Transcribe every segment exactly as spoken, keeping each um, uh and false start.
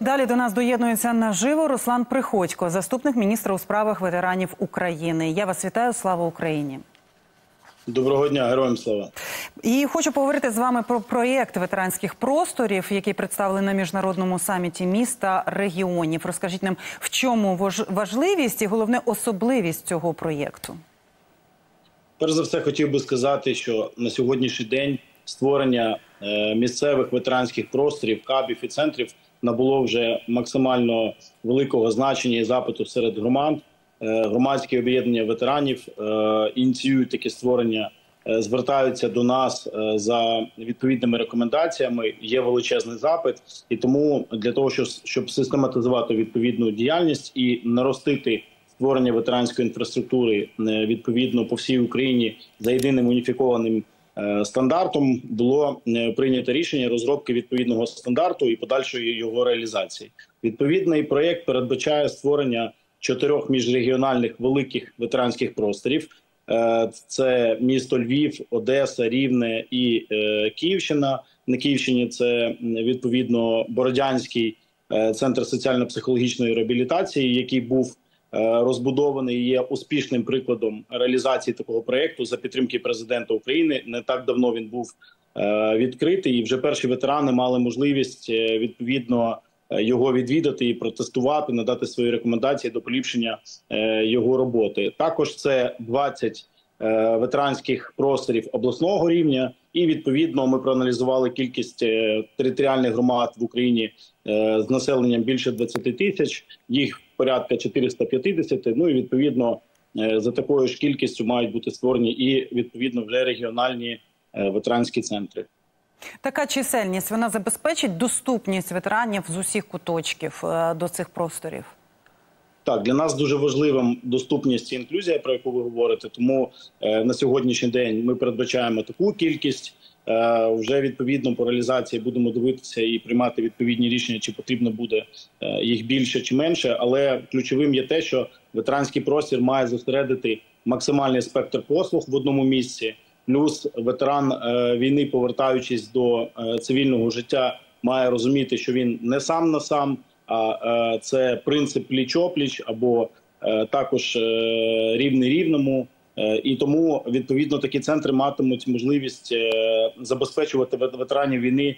Далі до нас доєднується наживо Руслан Приходько, заступник міністра у справах ветеранів України. Я вас вітаю, слава Україні! Доброго дня, героям слава! І хочу поговорити з вами про проєкт ветеранських просторів, який представили на міжнародному саміті міста регіонів. Розкажіть нам, в чому важливість і, головне, особливість цього проєкту? Перш за все, хотів би сказати, що на сьогоднішній день створення місцевих ветеранських просторів, хабів і центрів набуло вже максимально великого значення і запиту серед громад. Громадські об'єднання ветеранів ініціюють таке створення, звертаються до нас за відповідними рекомендаціями, є величезний запит. І тому для того, щоб систематизувати відповідну діяльність і наростити створення ветеранської інфраструктури відповідно по всій Україні за єдиним уніфікованим стандартом, було прийнято рішення розробки відповідного стандарту і подальшої його реалізації. Відповідний проєкт передбачає створення чотирьох міжрегіональних великих ветеранських просторів. Це місто Львів, Одеса, Рівне і Київщина. На Київщині це відповідно Бородянський центр соціально-психологічної реабілітації, який був розбудований і є успішним прикладом реалізації такого проєкту за підтримки президента України. Не так давно він був відкритий, і вже перші ветерани мали можливість відповідно його відвідати і протестувати, надати свої рекомендації до поліпшення його роботи. Також це двадцять ветеранських просторів обласного рівня, і відповідно ми проаналізували кількість територіальних громад в Україні з населенням більше двадцяти тисяч, їх порядка чотириста п'ятдесят, ну і відповідно за такою ж кількістю мають бути створені і відповідно вже регіональні ветеранські центри. Така чисельність, вона забезпечить доступність ветеранів з усіх куточків до цих просторів? Так, для нас дуже важливим доступність і інклюзія, про яку ви говорите, тому е, на сьогоднішній день ми передбачаємо таку кількість. Е, вже відповідно по реалізації будемо дивитися і приймати відповідні рішення, чи потрібно буде е, їх більше чи менше, але ключовим є те, що ветеранський простір має зосередити максимальний спектр послуг в одному місці, плюс ветеран е, війни, повертаючись до е, цивільного життя, має розуміти, що він не сам на сам, а це принцип пліч-опліч або також рівний рівному. І тому, відповідно, такі центри матимуть можливість забезпечувати ветеранів війни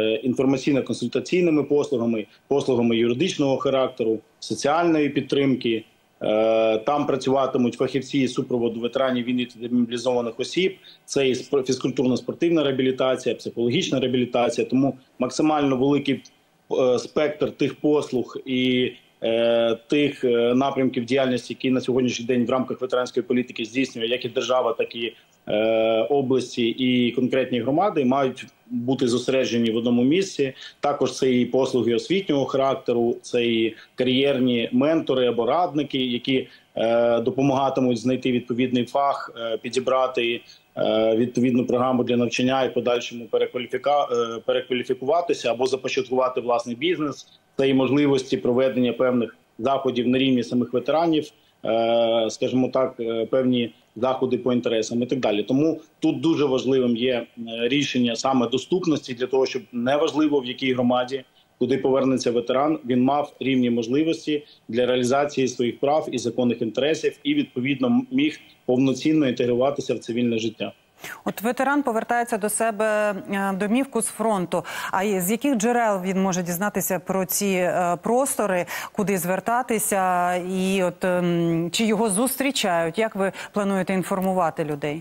інформаційно-консультаційними послугами, послугами юридичного характеру, соціальної підтримки. Там працюватимуть фахівці із супроводу ветеранів війни та демобілізованих осіб. Це і фізкультурно-спортивна реабілітація, психологічна реабілітація. Тому максимально великий спектр тих послуг і е, тих напрямків діяльності, які на сьогоднішній день в рамках ветеранської політики здійснює як і держава, так і е, області і конкретні громади, мають бути зосереджені в одному місці. Також це і послуги освітнього характеру, це і кар'єрні ментори або радники, які е, допомагатимуть знайти відповідний фах, е, підібрати відповідну програму для навчання і подальшому перекваліфіка... перекваліфікуватися або започаткувати власний бізнес. Це і можливості проведення певних заходів на рівні самих ветеранів, скажімо так, певні заходи по інтересам і так далі. Тому тут дуже важливим є рішення саме доступності для того, щоб неважливо в якій громаді, куди повернеться ветеран, він мав рівні можливості для реалізації своїх прав і законних інтересів і, відповідно, міг повноцінно інтегруватися в цивільне життя. От ветеран повертається до себе домівку з фронту. А з яких джерел він може дізнатися про ці простори, куди звертатися, і от чи його зустрічають? Як ви плануєте інформувати людей?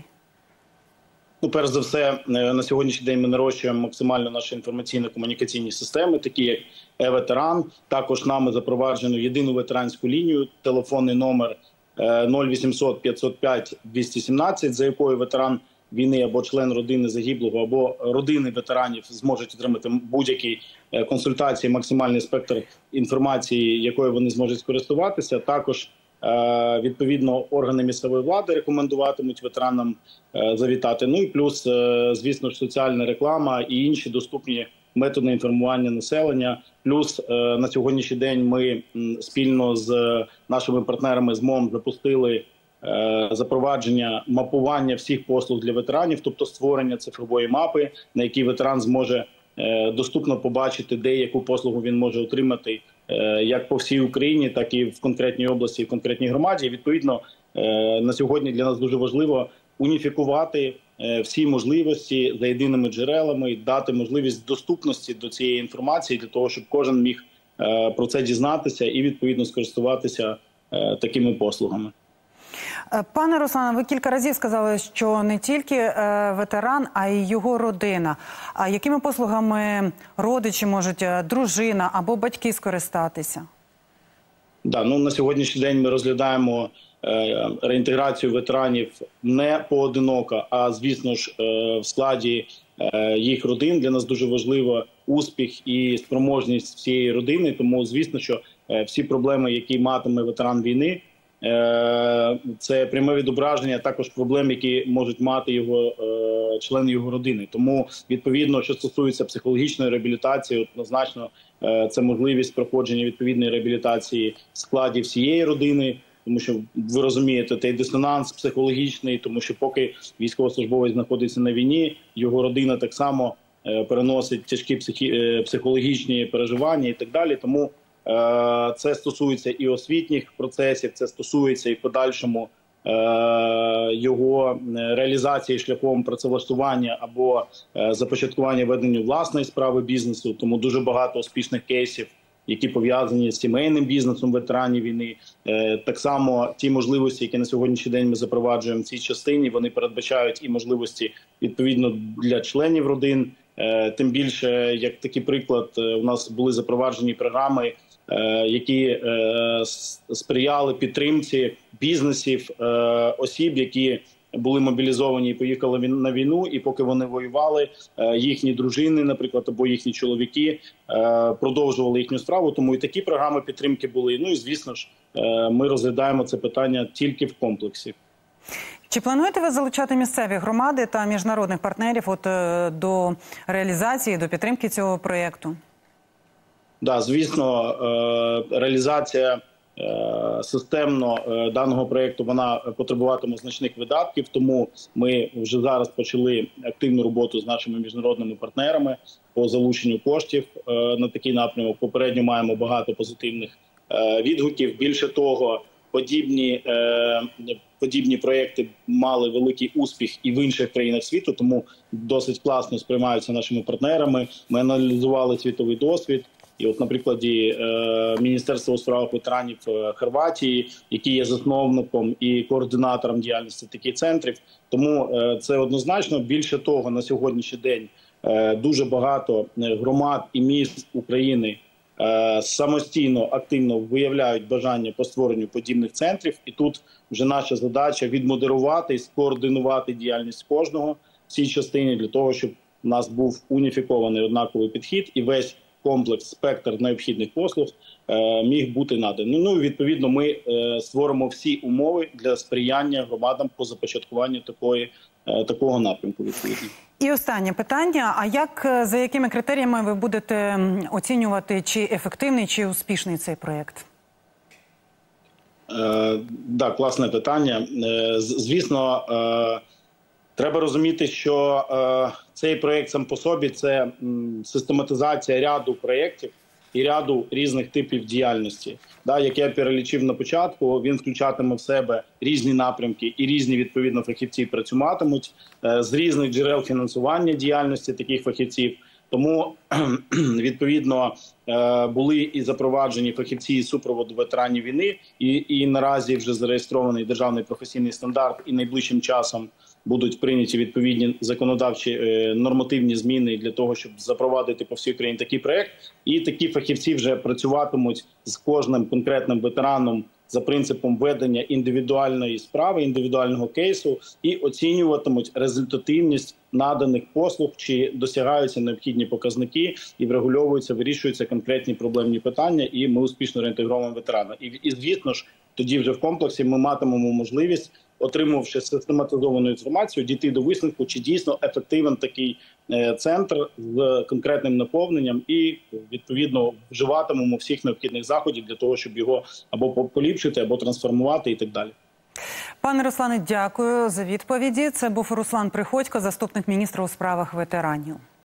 Ну, перш за все, на сьогоднішній день ми нарощуємо максимально наші інформаційно-комунікаційні системи, такі як е-ветеран. Також нами запроваджено єдину ветеранську лінію, телефонний номер нуль вісімсот п'ятсот п'ять двісті сімнадцять, за якою ветеран війни або член родини загиблого, або родини ветеранів зможуть отримати будь-які консультації, максимальний спектр інформації, якою вони зможуть скористуватися. Також відповідно органи місцевої влади рекомендуватимуть ветеранам завітати. Ну і плюс, звісно ж, соціальна реклама і інші доступні методи інформування населення. Плюс на сьогоднішній день ми спільно з нашими партнерами з МОМ запустили запровадження мапування всіх послуг для ветеранів, тобто створення цифрової мапи, на якій ветеран зможе доступно побачити, де яку послугу він може отримати як по всій Україні, так і в конкретній області, в конкретній громаді. І, відповідно, на сьогодні для нас дуже важливо уніфікувати всі можливості за єдиними джерелами, дати можливість доступності до цієї інформації для того, щоб кожен міг про це дізнатися і, відповідно, скористуватися такими послугами. Пане Руслане, ви кілька разів сказали, що не тільки ветеран, а й його родина. А якими послугами родичі можуть, дружина або батьки скористатися? Да, ну, на сьогоднішній день ми розглядаємо е, реінтеграцію ветеранів не поодиноко, а, звісно ж, е, в складі е, їх родин. Для нас дуже важливо успіх і спроможність всієї родини, тому, звісно, що е, всі проблеми, які матиме ветеран війни, е, це пряме відображення також проблем, які можуть мати його е, члени його родини. Тому, відповідно, що стосується психологічної реабілітації, однозначно, це можливість проходження відповідної реабілітації в складі всієї родини, тому що, ви розумієте, цей дисонанс психологічний, тому що поки військовослужбовець знаходиться на війні, його родина так само переносить тяжкі психі... психологічні переживання і так далі. Тому е- це стосується і освітніх процесів, це стосується і в подальшому його реалізації шляхом працевлаштування або започаткування ведення власної справи бізнесу. Тому дуже багато успішних кейсів, які пов'язані з сімейним бізнесом ветеранів війни. Так само ті можливості, які на сьогоднішній день ми запроваджуємо в цій частині, вони передбачають і можливості відповідно для членів родин. Тим більше, як такий приклад, у нас були запроваджені програми, які сприяли підтримці бізнесів, осіб, які були мобілізовані і поїхали на війну, і поки вони воювали, їхні дружини, наприклад, або їхні чоловіки продовжували їхню справу. Тому і такі програми підтримки були. Ну і, звісно ж, ми розглядаємо це питання тільки в комплексі. Чи плануєте ви залучати місцеві громади та міжнародних партнерів от, до реалізації, до підтримки цього проєкту? Да, звісно, реалізація системно даного проєкту, вона потребуватиме значних видатків, тому ми вже зараз почали активну роботу з нашими міжнародними партнерами по залученню коштів на такий напрямок. Попередньо маємо багато позитивних відгуків. Більше того, подібні, подібні проєкти мали великий успіх і в інших країнах світу, тому досить класно сприймаються нашими партнерами. Ми аналізували світовий досвід. І от на прикладі е, Міністерства у справах ветеранів Хорватії, який є засновником і координатором діяльності таких центрів. Тому е, це однозначно. Більше того, на сьогоднішній день е, дуже багато громад і міст України е, самостійно, активно виявляють бажання по створенню подібних центрів. І тут вже наша задача відмодерувати і скоординувати діяльність кожного в цій частині для того, щоб у нас був уніфікований однаковий підхід і весь комплекс, спектр необхідних послуг е, міг бути наданий. Ну, відповідно, ми е, створимо всі умови для сприяння громадам по започаткуванню такої, е, такого напрямку. Відповідно. І останнє питання. А як, за якими критеріями ви будете оцінювати, чи ефективний, чи успішний цей проєкт? Е, да, класне питання. Е, звісно, е, треба розуміти, що е, цей проєкт сам по собі – це м, систематизація ряду проєктів і ряду різних типів діяльності. Да, як я перелічив на початку, він включатиме в себе різні напрямки і різні, відповідно, фахівці працюватимуть е, з різних джерел фінансування діяльності таких фахівців. Тому, відповідно, е, були і запроваджені фахівці із супроводу ветеранів війни, і, і наразі вже зареєстрований державний професійний стандарт, і найближчим часом будуть прийняті відповідні законодавчі е, нормативні зміни для того, щоб запровадити по всій Україні такий проєкт. І такі фахівці вже працюватимуть з кожним конкретним ветераном за принципом ведення індивідуальної справи, індивідуального кейсу, і оцінюватимуть результативність наданих послуг, чи досягаються необхідні показники, і врегульовуються, вирішуються конкретні проблемні питання, і ми успішно реінтегруємо ветерана. І, і звісно ж, тоді вже в комплексі ми матимемо можливість, отримавши систематизовану інформацію, дійти до висновку, чи дійсно ефективен такий е, центр з конкретним наповненням, і, відповідно, вживатимемо всіх необхідних заходів для того, щоб його або поліпшити, або трансформувати і так далі. Пане Руслане, дякую за відповіді. Це був Руслан Приходько, заступник міністра у справах ветеранів.